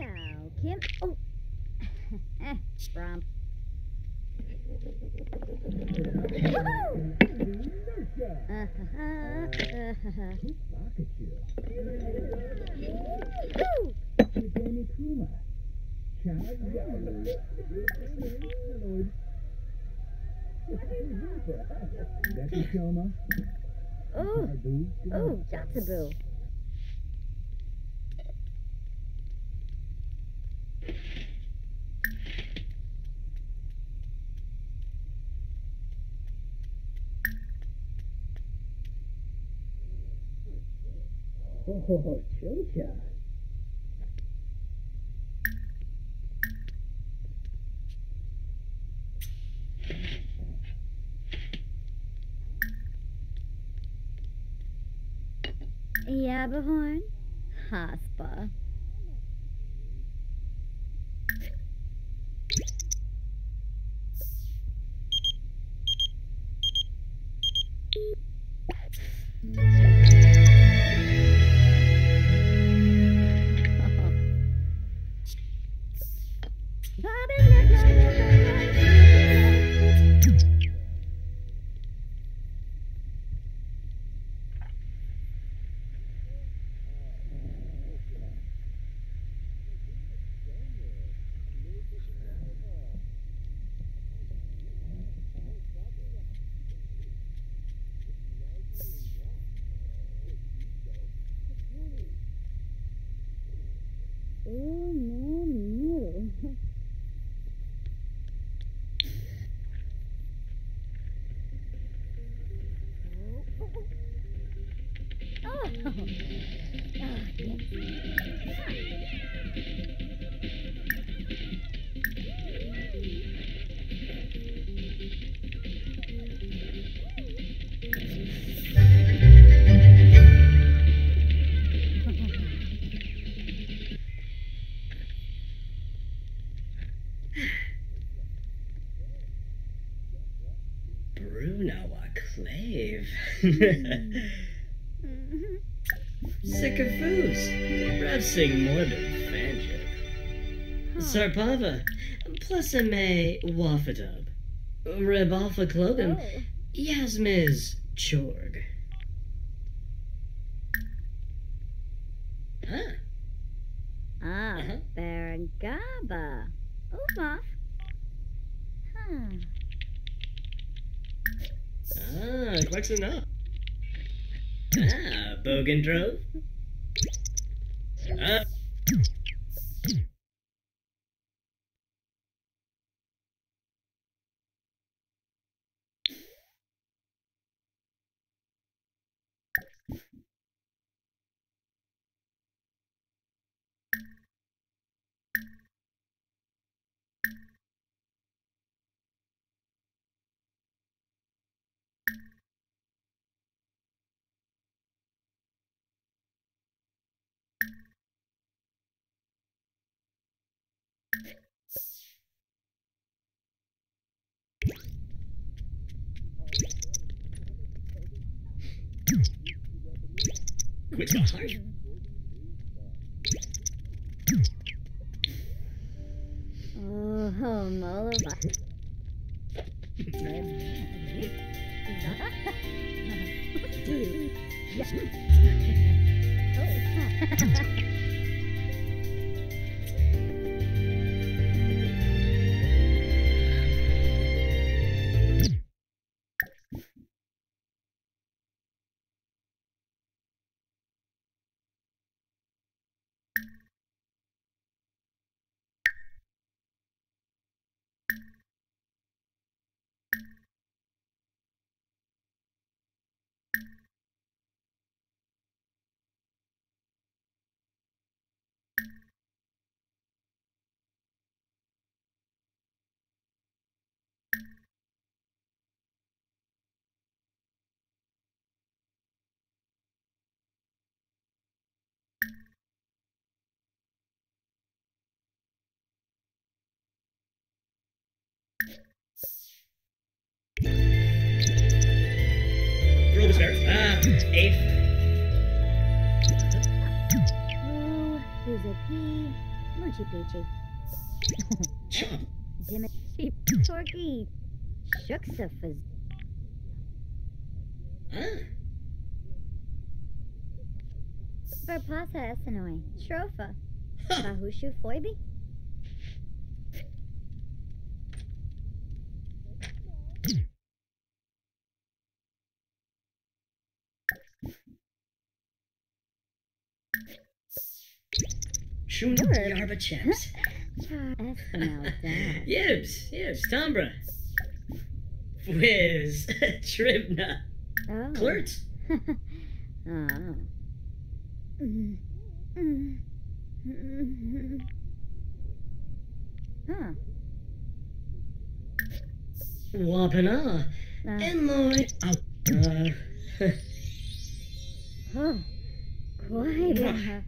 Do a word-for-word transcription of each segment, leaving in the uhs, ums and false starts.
Meow, Kim. Oh. Eh, Brom. Oh, oh, Jataboo. Oh, Chocha. Yabahorn. Haspa. Oh, no, no. Oh, oh, Bruno Clave. Sycophus. Revsing morbid fanship. Sarpava. Plusame Waffadub. Rebalfa Clogan. Oh. Yasmiz Chorg. Huh? Ah, Uh-huh. Barangaba. Ufoff. Huh. Ah, close enough. Ah, Bogandrove. Ah. Quit my heart. Oh, oh, Molova. Oh. Robespierre. Ah, eighth. Who? Who's a P? Moochie Peachy. Chop. Dimmy. Sheep. Torky. Shuxafaz. Ah. Verpasa Esanoi. Shrofa. Huh. Bahushu Foibi. Shun Herb. Yarba Chaps. Char Espanel Dad. Yibs. Yibs. Tombra. Fwiz. Tribna. Oh. Clerts. Oh. Mm. Mm. Mm. Huh. Wapana. Uh, Enloy. Uh. oh. Quite.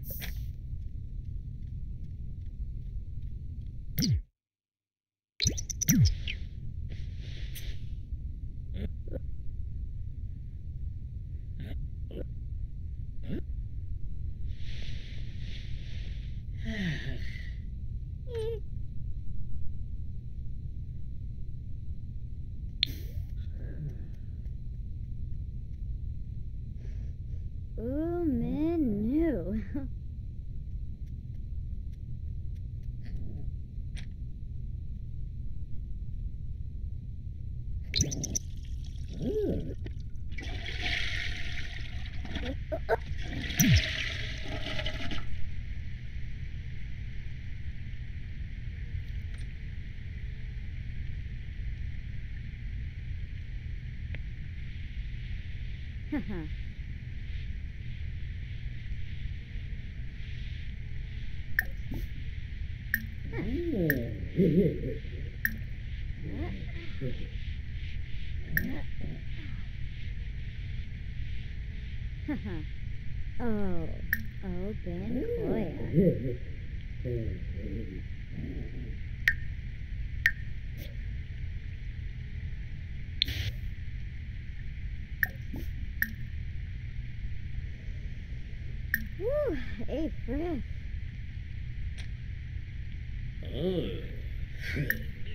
Ooh, menu. Haha. Haha. Oh. Oh, Ben Koya. Woo, hey, Friff. Oh.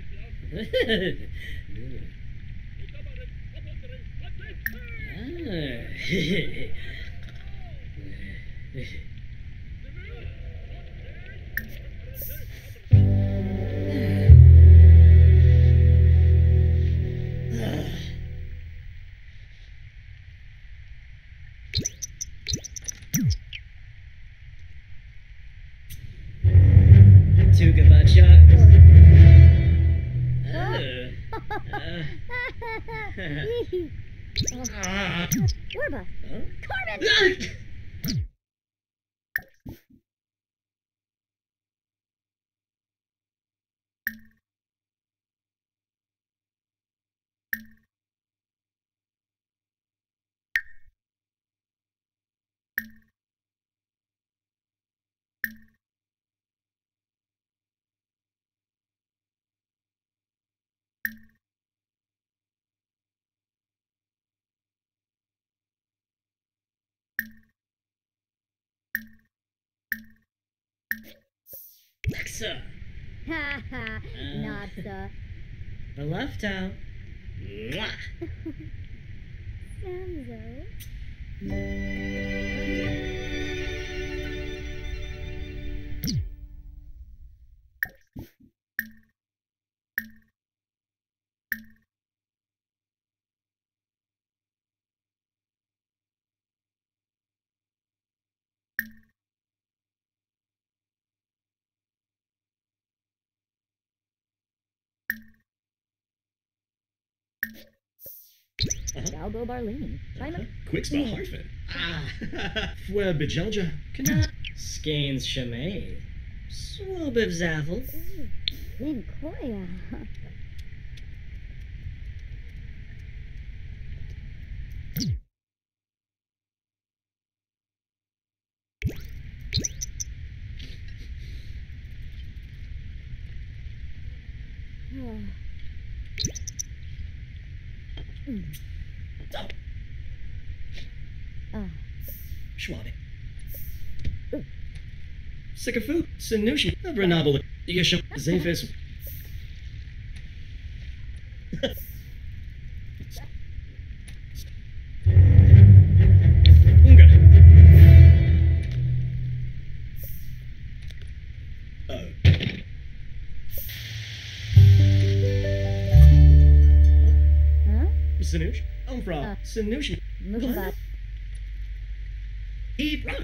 Tuga Butchar. Oh, Werba. Carmen! Alexa. Ha ha. Not so. The left out. Mwah. Samzo. Galbo Barlini. China. Quick spell Hartford. Ah. Fwe Bejelja. Kana. Skeins Shemay. Swobiv Zaffel. Lin Koya. Schwabe. Sikafu, Sinushi, Abranabal, Yasham, Zaphis. Unga. Uh. Huh? Sinush, Umfra, Uh. Sinushi. Move back. Eat run.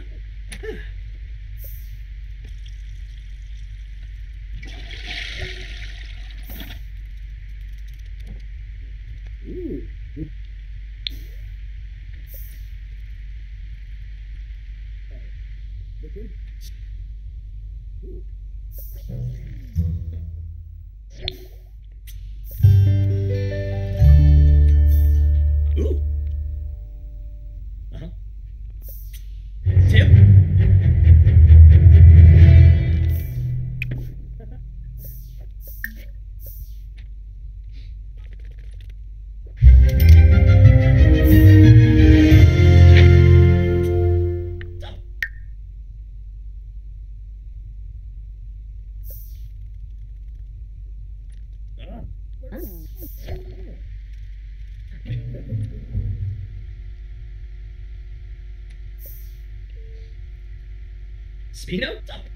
Ooh. Ooh. Uh-huh. Tip. Spino?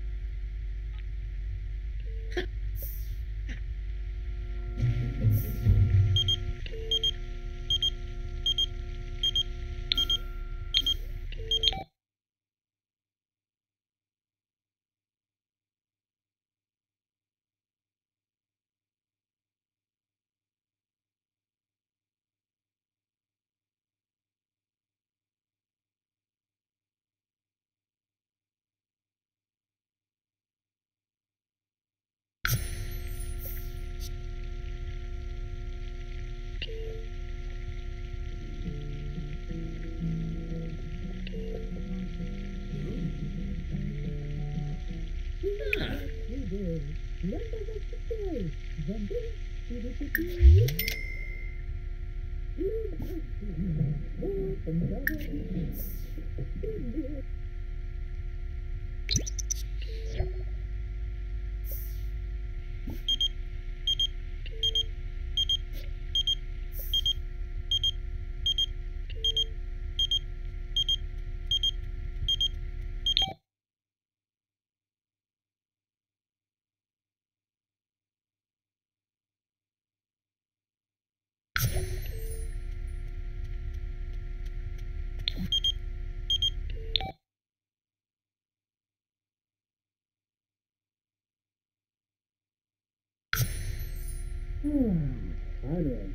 Hmm. Onward.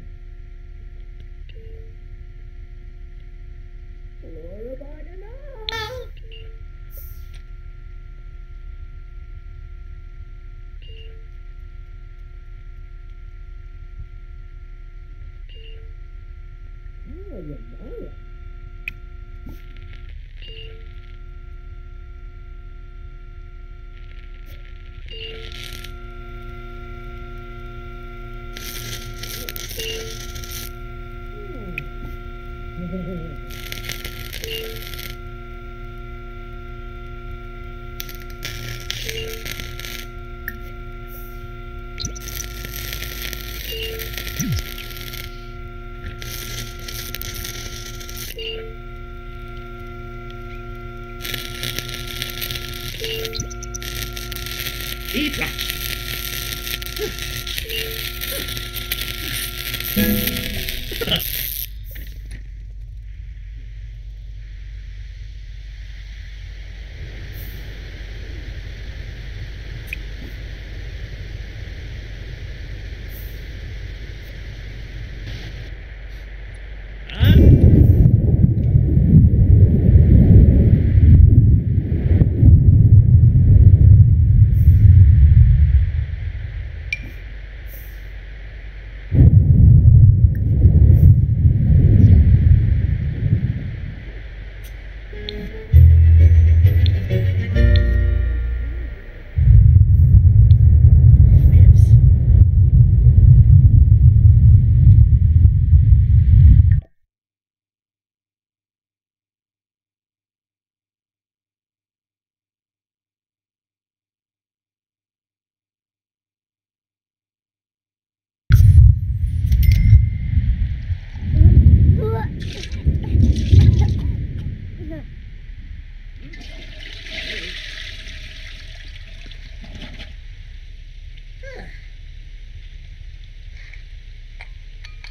Eat run.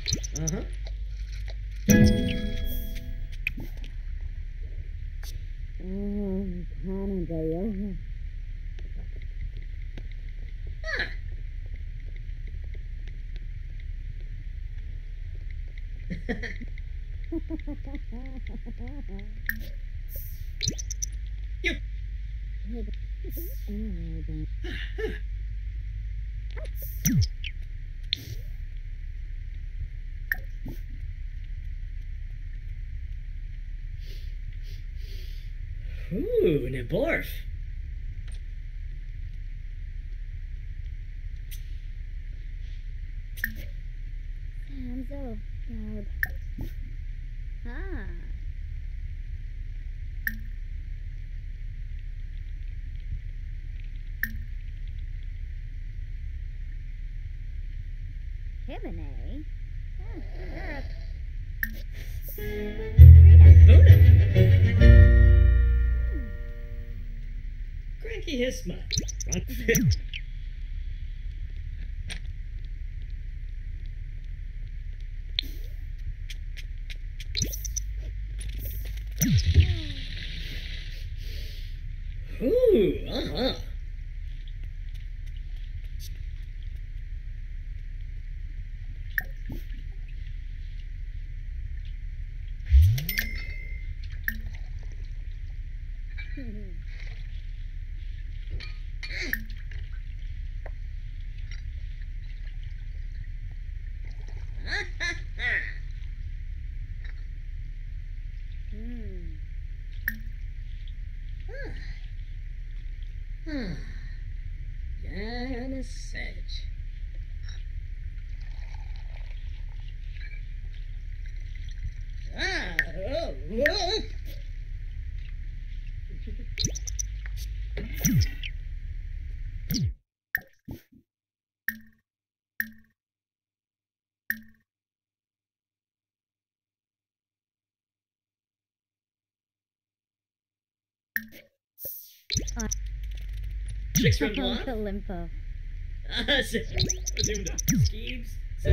Uh-huh. Oh, Canada, yeah. Ah. You. Ooh, ne barf. Samzo, God. Ah. Hibine? Ah, Buna. Cranky Hisma. Rock. Ooh, uh-huh. Hmm. Ah. Jana Sedge. Ah, oh, oh. Uh, Chicks from Bluff? Limpo. Ah, so, Zunda. Skeeves.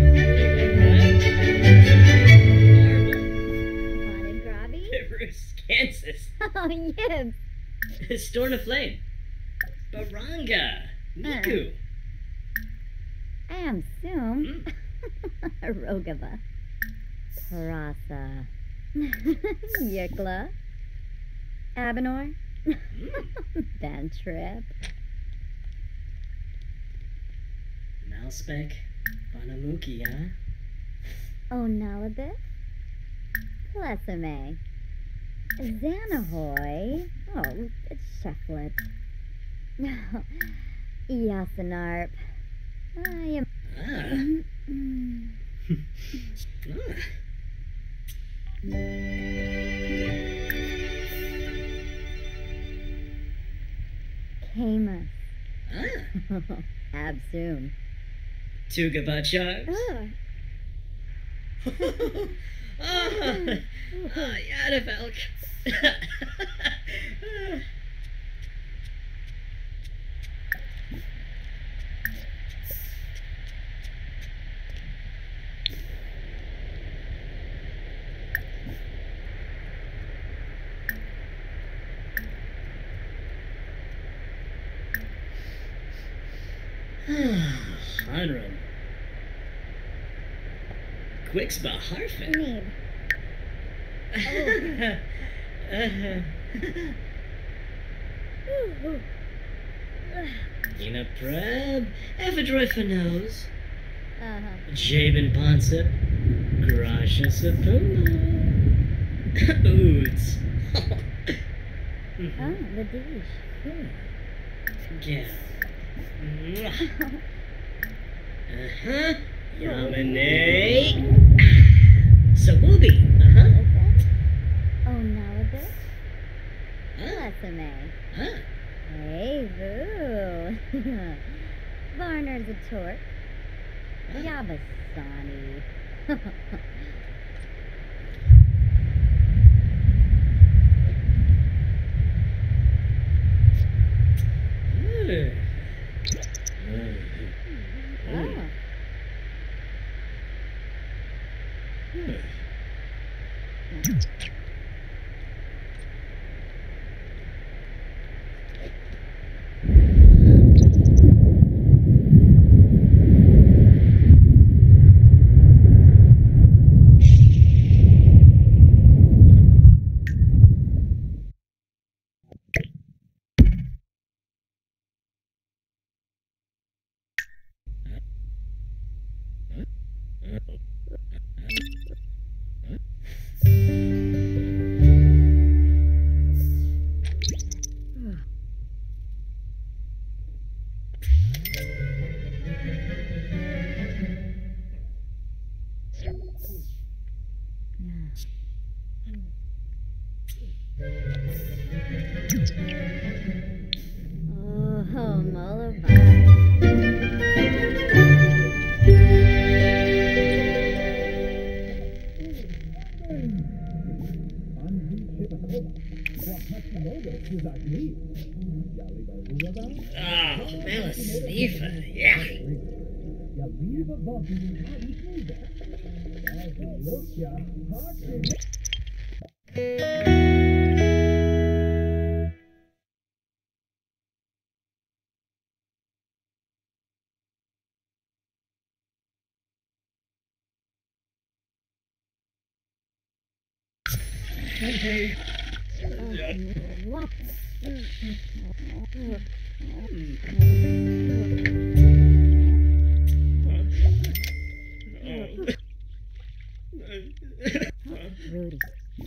Bonnet Grobby? Bruce, Kansas. Oh, yes. Storm of Flame. Baranga. Miku. Am Sum. Mm. Rogava. Parasa. Yikla. Abenor. Ben Trip. Malspec. Banamuki, huh? Onalabith. Plesame. Xanahoy. Oh, it's Shufflet. Yasanarp. I am. Ah. Mm, Ah. Camus. Ah. Absoom. Tuga Charms. Ah. Ah. Ah, Yadavelk. Hanram. Quixba Harfin. Need. Ina Preb. Ephedroid for nose. Uh-huh. Jabin Ponsip. Grasha Sapuma. Oods. Oh, the dish. Yeah. Uh-huh. Yamane. Samubi. Uh-huh. Onalabith. Huh? Plesame. Huh? Hey, boo. Varner's a torque. Huh? Yabasani. Ugh. Oh. Oh, Mullaby. Ah, Melisnifa, yeah. Okay. What? Rudy.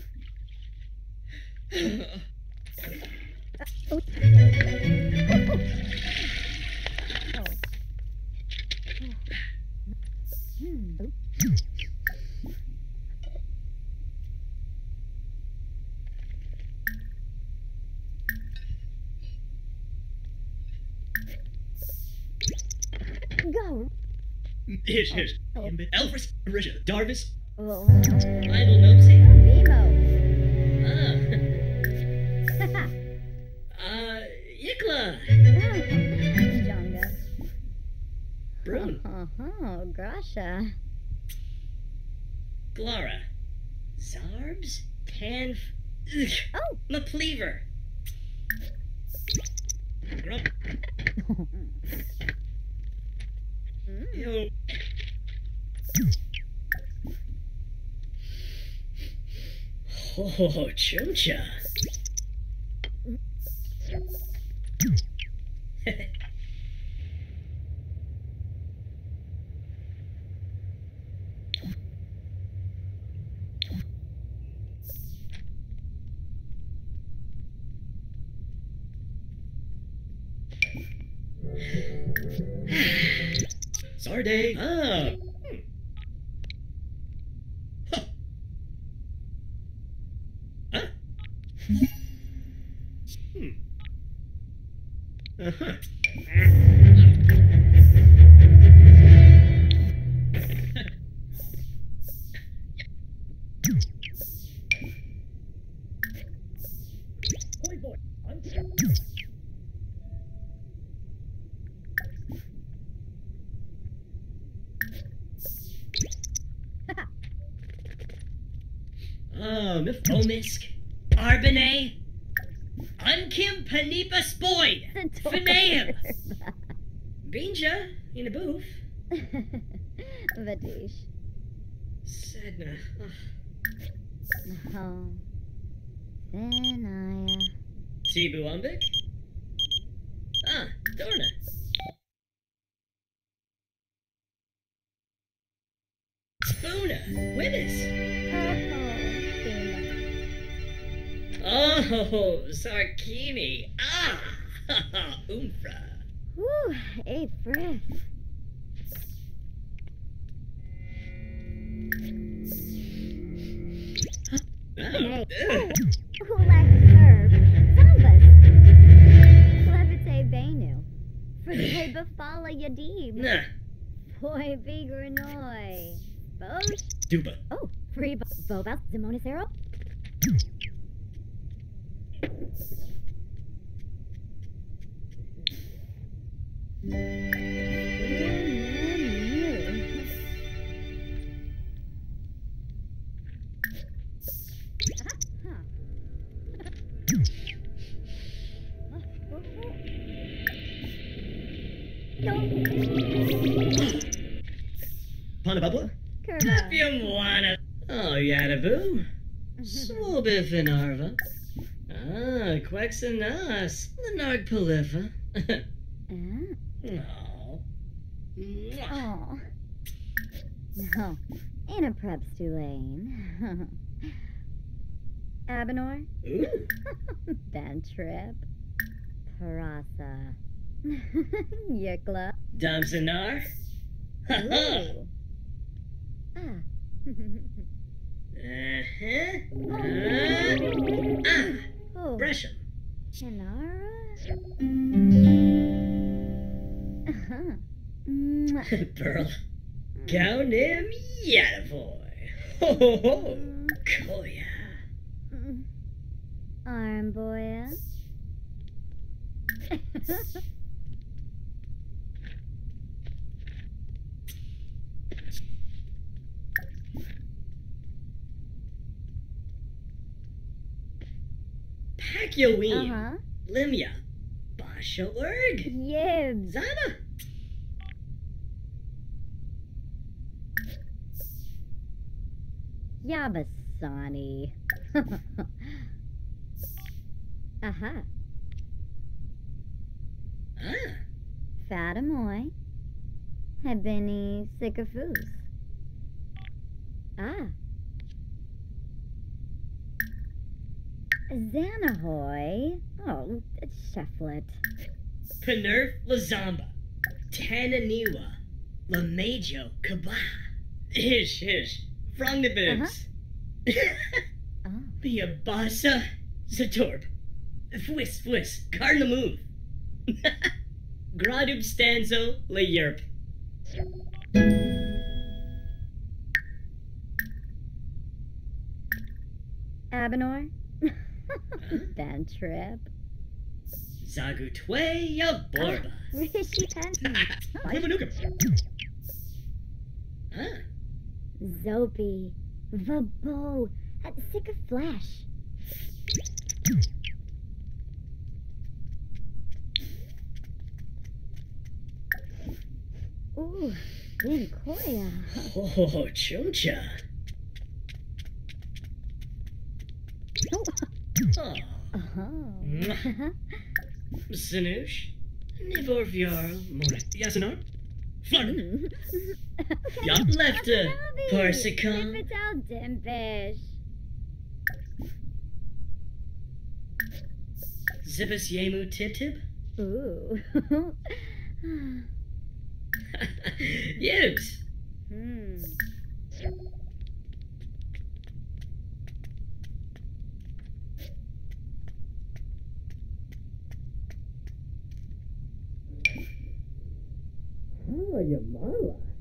Go. Here's, here's. Elfris, Risha, Darvis, Oh, Idle Nopsy. Nemo. Ah. Uh, Yikla. Jonga. Brune. Oh, Grasha. Glara. Zarbs. Tanf. Ugh. Oh. Mapleaver. Grump. Yo. Oh, Chocha. Sarday. Ah. Hmm. Huh. Huh? Hmm. Uh-huh. Ah, Mifromisk, Arbonay, Unkim Panipa Spoid, Finaeum, Binja, in a booth, Vadish. Sedna, Oh. Benaya. Tibu Umbik, ah, Dorna, Spuna, Wibis, oh, Sarkini, ah, Umfra. Whew, eight breath. Oh, Hey, ugh. who lacks serve? Zambas. Levite Benu. Frite Bafala Yadib. Nah, Boy Bigranoi. Bosh. Duba. Oh, free Bobas Zimonicero. Panababla? Curva. Piumwana. Oh, Yadaboo. Swobifinarva. Ah, Quexanas. Lenard Polypha. Ah. Oh. Oh. No. Ain't a prep Tulane. Abenor. Ooh. Ben Trip. Parasa. Yikla. Damsonar. Ha ha. Ooh. Ah. Uh-huh. Uh, ah. Oh. Gresham. Shannara? Uh-huh. Mwah. Pearl. Count him Yadaboy. Ho ho ho. Koya. Mm. Arm boya. Pakyaween. Uh-huh. Limya. Basha Urg. Yibs. Zana. Yabasani. Aha. Ah. Fatamoy. Hebeni Sycophus. Ah. Xanahoy. Oh, Shefflet. Penerf Lazamba. Tananiwa. Lamajo Kaba. Ish ish. From the bibs. Oh. Biabasa. Zatorb. Fwis fwis. Cardinal move. Gradub stanzo le yerp. Abenor. Ben Trip. Zagutwe ya Borba. Rishi Penton. Quimanuka. Ah. Zopi. Vabo. Sick of flesh. Ooh, Linkoya. Oh, Chuncha. Oh. Oh. Oh. Sinush. Nivorviar. Moret. Yasanar. Fun. Ya left a Parsicon. If it's all dimpish. Zippus Yemu Titib. Ooh. Yibs. Hmm. Oh, Yamala.